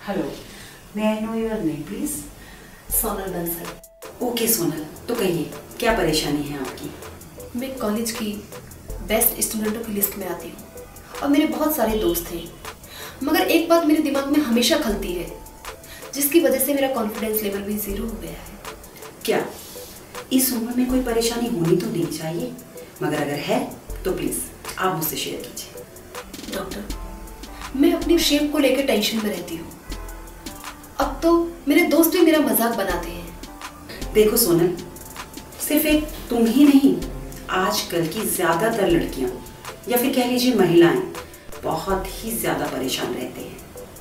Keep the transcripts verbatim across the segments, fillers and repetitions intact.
Hello, may I know your name please? Sonal Bansal. Okay Sonal, तो कहिए क्या परेशानी है आपकी? मैं कॉलेज की बेस्ट स्टूडेंटों की लिस्ट में आती हूँ और मेरे बहुत सारे दोस्त हैं, मगर एक बात मेरे दिमाग में हमेशा खलती है, जिसकी वजह से मेरा कॉन्फिडेंस लेवल भी ज़ीरो हो गया है। क्या इस उम्र में कोई परेशानी होनी तो नहीं चाहिए, मगर अगर है तो प्लीज़ आप मुझसे शेयर कीजिए। डॉक्टर, मैं अपनी शेप को लेकर टेंशन में रहती हूँ। अब तो मेरे दोस्त भी मेरा मजाक बनाते हैं। देखो सोनल, सिर्फ एक तुम ही नहीं, आजकल की ज्यादातर लड़कियां या फिर कह लीजिए महिलाएं बहुत ही ज्यादा परेशान रहते हैं,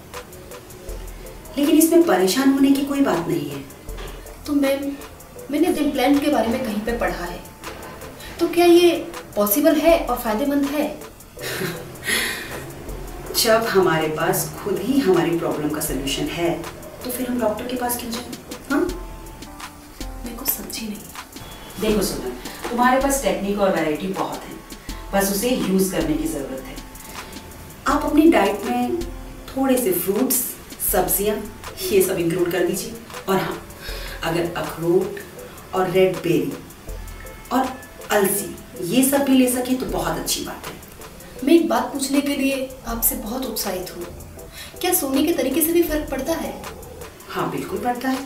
लेकिन इसमें परेशान होने की कोई बात नहीं है। तो मैम, मैंने इम्प्लांट के बारे में कहीं पे पढ़ा है, तो क्या ये पॉसिबल है और फायदेमंद है? जब हमारे पास खुद ही हमारी प्रॉब्लम का सलूशन है तो फिर हम डॉक्टर के पास क्यों जाएं? हाँ, मेरे को समझी नहीं। देखो सोनल, तुम्हारे पास टेक्निक और वैरायटी बहुत है, बस उसे यूज करने की जरूरत है। आप अपनी डाइट में थोड़े से फ्रूट्स, सब्जियां ये सब इंक्लूड कर दीजिए। और हाँ, अगर अखरोट और रेड बेरी और अलसी ये सब भी ले सके तो बहुत अच्छी बात है। मैं एक बात पूछने के लिए आपसे बहुत उत्साहित हूँ। क्या सोने के तरीके से भी फर्क पड़ता है? हाँ बिल्कुल पड़ता है।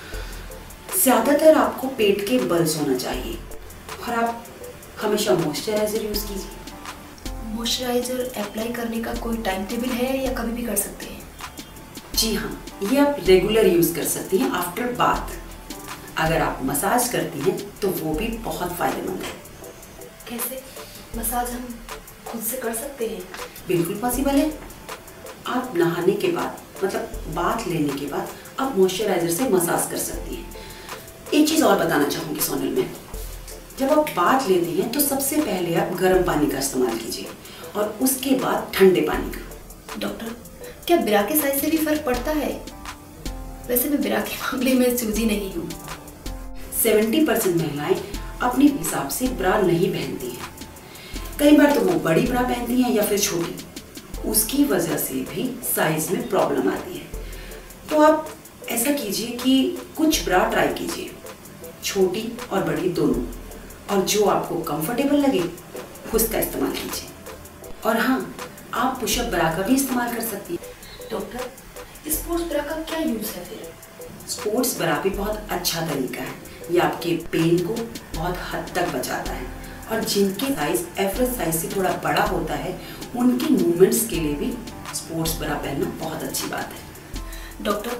ज्यादातर आपको पेट के बल सोना चाहिए और आप हमेशा मॉइस्चराइजर यूज कीजिए। मॉइस्चराइजर अप्लाई करने का कोई टाइम टेबल है या कभी भी कर सकते हैं? जी हाँ, ये आप रेगुलर यूज कर सकती हैं आफ्टर बाथ। अगर आप मसाज करती हैं तो वो भी बहुत फायदेमंद है। कैसे? मसाज हम खुद से कर सकते हैं? बिल्कुल पॉसिबल है। आप नहाने के बाद, मतलब बाथ लेने के बाद आप मॉइस्चराइजर से मसाज कर सकती हैं। एक चीज़ और बताना चाहूँगी सोनल में, जब आप बाथ लेती हैं तो सबसे पहले आप गर्म पानी का इस्तेमाल कीजिए और उसके बाद ठंडे पानी का। डॉक्टर, क्या ब्रा के साइज से भी फर्क पड़ता है? वैसे मैं ब्रा के मामले में चूजी नहीं हूँ। सेवेंटी परसेंट महिलाएं अपने हिसाब से ब्रा नहीं पहनती हैं। कई बार तो वो बड़ी ब्रा पहनती हैं या फिर छोटी, उसकी वजह से भी साइज में प्रॉब्लम आती है। तो आप ऐसा कीजिए कि कुछ ब्रा ट्राई कीजिए, छोटी और बड़ी दोनों, और जो आपको कंफर्टेबल लगे उसका इस्तेमाल कीजिए। और हाँ, आप पुशअप ब्रा का भी इस्तेमाल कर सकती हैं। डॉक्टर, स्पोर्ट्स ब्रा का क्या यूज है फिर? स्पोर्ट्स ब्रा भी बहुत अच्छा तरीका है, ये आपके पेन को बहुत हद तक बचाता है और जिनके साइज एवरेज साइज से थोड़ा बड़ा होता है उनकी मूवमेंट्स के लिए भी स्पोर्ट्स ब्रा पहनना बहुत अच्छी बात है। डॉक्टर,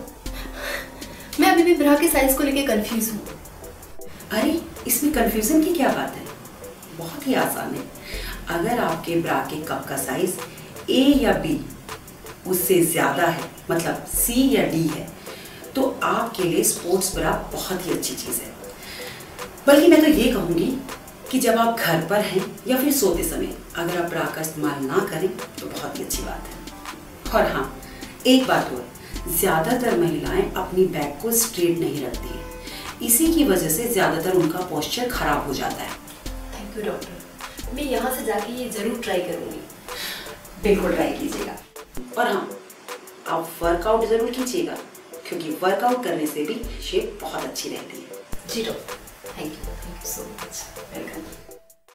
मैं अभी भी ब्रा के साइज को लेके कंफ्यूज हूँ। अरे, इसमें कंफ्यूजन की क्या बात है? बहुत ही आसान है। अगर आपके ब्रा के कप का साइज ए या बी उससे ज्यादा है, मतलब सी या डी है, तो आपके लिए स्पोर्ट्स ब्रा बहुत ही अच्छी चीज है। बल्कि मैं तो ये कहूँगी कि जब आप घर पर हैं या फिर सोते समय अगर आप ब्रा का इस्तेमाल ना करें तो बहुत ही अच्छी बात है। और हाँ, एक बात और, ज़्यादातर महिलाएं अपनी बैक को स्ट्रेट नहीं रखती हैं, इसी की वजह से ज़्यादातर उनका पोस्चर खराब हो जाता है। थैंक यू डॉक्टर, मैं यहाँ से जाके ये ज़रूर ट्राई करूँगी। बिल्कुल ट्राई कीजिएगा। और हाँ, आप वर्कआउट ज़रूर कीजिएगा, क्योंकि वर्कआउट करने से भी शेप बहुत अच्छी रहती है। जी doctor, thank you, thank you so much. Welcome.